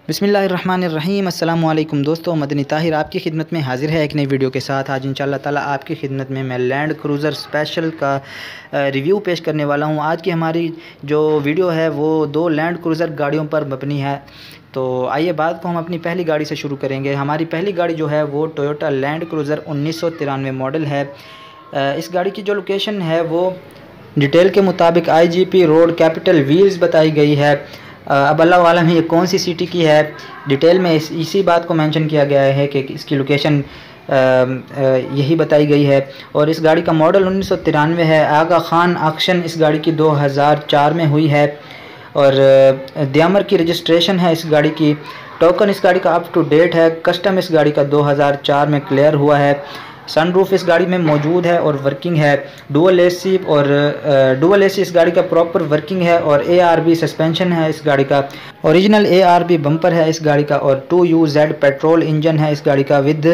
बिस्मिल्लाहिर्रहमानिर्रहीम। अस्सलामु अलैकुम दोस्तों, मदनी ताहिर आपकी खिदमत में हाज़िर है एक नई वीडियो के साथ। आज इंशाअल्लाह ताला आपकी खिदमत में मैं लैंड क्रूज़र स्पेशल का रिव्यू पेश करने वाला हूँ। आज की हमारी जो वीडियो है वो दो लैंड क्रूज़र गाड़ियों पर मबनी है। तो आइए बात को हम अपनी पहली गाड़ी से शुरू करेंगे। हमारी पहली गाड़ी जो है वो टोयोटा लैंड क्रूज़र 1993 मॉडल है। इस गाड़ी की जो लोकेशन है वो डिटेल के मुताबिक IGP रोड कैपिटल व्हील्स बताई गई है। अब अल्लाह आलम है ये कौन सी सिटी की है, डिटेल में इसी बात को मेंशन किया गया है कि इसकी लोकेशन यही बताई गई है। और इस गाड़ी का मॉडल 1993 है। आगा खान ऑक्शन इस गाड़ी की 2004 में हुई है और दियामर की रजिस्ट्रेशन है इस गाड़ी की। टोकन इस गाड़ी का अप टू डेट है। कस्टम इस गाड़ी का 2004 में क्लियर हुआ है। सनरूफ इस गाड़ी में मौजूद है और वर्किंग है। डुअल एसी इस गाड़ी का प्रॉपर वर्किंग है और ARB सस्पेंशन है इस गाड़ी का। ओरिजिनल ARB बम्पर है इस गाड़ी का और 2UZ पेट्रोल इंजन है इस गाड़ी का विद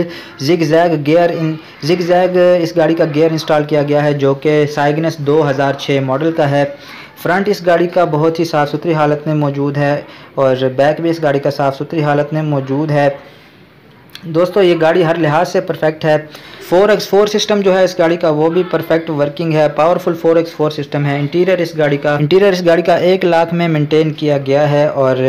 जिगजैग इस गाड़ी का गियर इंस्टॉल किया गया है जो कि साइगनस 2006 मॉडल का है। फ्रंट इस गाड़ी का बहुत ही साफ़ सुथरी हालत में मौजूद है और बैक भी इस गाड़ी का साफ़ सुथरी हालत में मौजूद है। दोस्तों ये गाड़ी हर लिहाज से परफेक्ट है। 4x4 सिस्टम जो है इस गाड़ी का वो भी परफेक्ट वर्किंग है। पावरफुल 4x4 सिस्टम है। इंटीरियर इस गाड़ी का 1 लाख में मेंटेन किया गया है और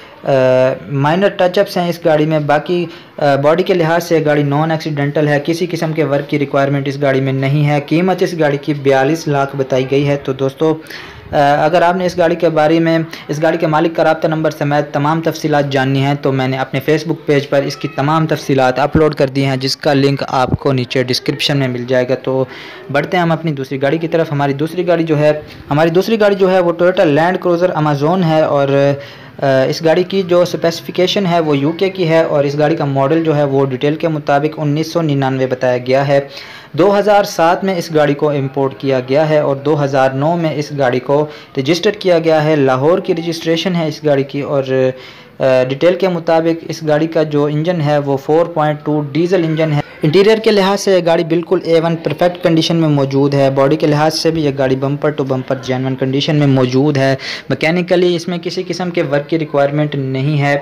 माइनर टचअप्स हैं इस गाड़ी में। बाकी बॉडी के लिहाज से गाड़ी नॉन एक्सीडेंटल है। किसी किस्म के वर्क की रिक्वायरमेंट इस गाड़ी में नहीं है। कीमत इस गाड़ी की 42 लाख बताई गई है। तो दोस्तों अगर आपने इस गाड़ी के बारे में इस गाड़ी के मालिक का राब्ता नंबर समेत तमाम तफसीलात जाननी है तो मैंने अपने फेसबुक पेज पर इसकी तमाम तफसीलात अपलोड कर दी हैं जिसका लिंक आपको नीचे डिस्क्रिप्शन में मिल जाएगा। तो बढ़ते हैं हम अपनी दूसरी गाड़ी की तरफ। हमारी दूसरी गाड़ी जो है वो टोयोटा लैंड क्रूज़र अमेज़न है और इस गाड़ी की जो स्पेसिफिकेशन है वो UK की है और इस गाड़ी का मॉडल जो है वो डिटेल के मुताबिक 1999 बताया गया है। 2007 में इस गाड़ी को इंपोर्ट किया गया है और 2009 में इस गाड़ी को रजिस्टर किया गया है। लाहौर की रजिस्ट्रेशन है इस गाड़ी की और डिटेल के मुताबिक इस गाड़ी का जो इंजन है वो 4.2 डीजल इंजन है। इंटीरियर के लिहाज से ये गाड़ी बिल्कुल A1 परफेक्ट कंडीशन में मौजूद है। बॉडी के लिहाज से भी ये गाड़ी bumper to bumper genuine condition में मौजूद है। मैकेनिकली इसमें किसी किस्म के वर्क की रिक्वायरमेंट नहीं है।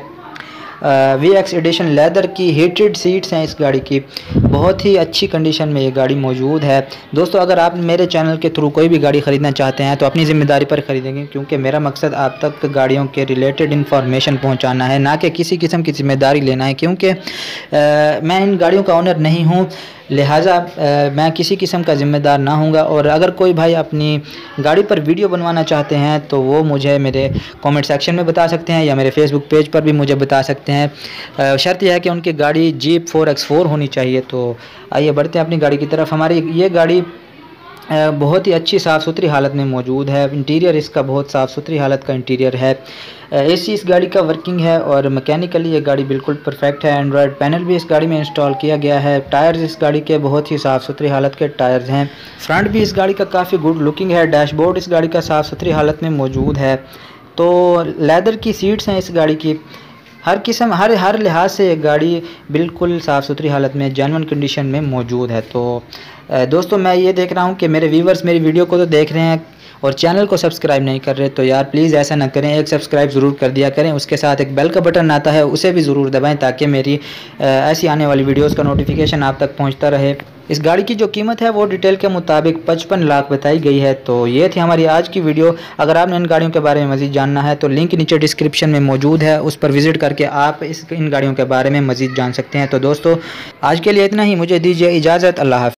VX एडिशन लेदर की हीटेड सीट्स हैं इस गाड़ी की। बहुत ही अच्छी कंडीशन में ये गाड़ी मौजूद है। दोस्तों अगर आप मेरे चैनल के थ्रू कोई भी गाड़ी ख़रीदना चाहते हैं तो अपनी ज़िम्मेदारी पर ख़रीदेंगे क्योंकि मेरा मकसद आप तक गाड़ियों के रिलेटेड इन्फॉर्मेशन पहुंचाना है, ना कि किसी किस्म की ज़िम्मेदारी लेना है। क्योंकि मैं इन गाड़ियों का ओनर नहीं हूँ, लिहाजा मैं किसी किस्म का ज़िम्मेदार ना होऊंगा। और अगर कोई भाई अपनी गाड़ी पर वीडियो बनवाना चाहते हैं तो वो मुझे मेरे कमेंट सेक्शन में बता सकते हैं या मेरे फेसबुक पेज पर भी मुझे बता सकते हैं। शर्त यह है कि उनकी गाड़ी जीप 4x4 होनी चाहिए। तो आइए बढ़ते हैं अपनी गाड़ी की तरफ। हमारी ये गाड़ी बहुत ही अच्छी साफ़ सुथरी हालत में मौजूद है। इंटीरियर इसका बहुत साफ़ सुथरी हालत का इंटीरियर है। AC इस गाड़ी का वर्किंग है और मैकेनिकली ये गाड़ी बिल्कुल परफेक्ट है। एंड्रॉयड पैनल भी इस गाड़ी में इंस्टॉल किया गया है। टायर्स इस गाड़ी के बहुत ही साफ़ सुथरी हालत के टायर्स हैं। फ्रंट भी इस गाड़ी का काफ़ी गुड लुकिंग है। डैशबोर्ड इस गाड़ी का साफ़ सुथरी हालत में मौजूद है। तो लेदर की सीट्स हैं इस गाड़ी की। हर लिहाज से ये गाड़ी बिल्कुल साफ़ सुथरी हालत में जेन्युइन कंडीशन में मौजूद है। तो दोस्तों मैं ये देख रहा हूँ कि मेरे व्यूवर्स मेरी वीडियो को तो देख रहे हैं और चैनल को सब्सक्राइब नहीं कर रहे, तो यार प्लीज़ ऐसा ना करें, एक सब्सक्राइब ज़रूर कर दिया करें। उसके साथ एक बेल का बटन आता है उसे भी ज़रूर दबाएं ताकि मेरी ऐसी आने वाली वीडियोस का नोटिफिकेशन आप तक पहुंचता रहे। इस गाड़ी की जो कीमत है वो डिटेल के मुताबिक 55 लाख बताई गई है। तो ये थी हमारी आज की वीडियो। अगर आपने इन गाड़ियों के बारे में मज़ीद जानना है तो लिंक नीचे डिस्क्रिप्शन में मौजूद है, उस पर विज़िट करके आप इन गाड़ियों के बारे में मज़ीद जान सकते हैं। तो दोस्तों आज के लिए इतना ही, मुझे दीजिए इजाज़त। अल्लाह हाफ़िज़।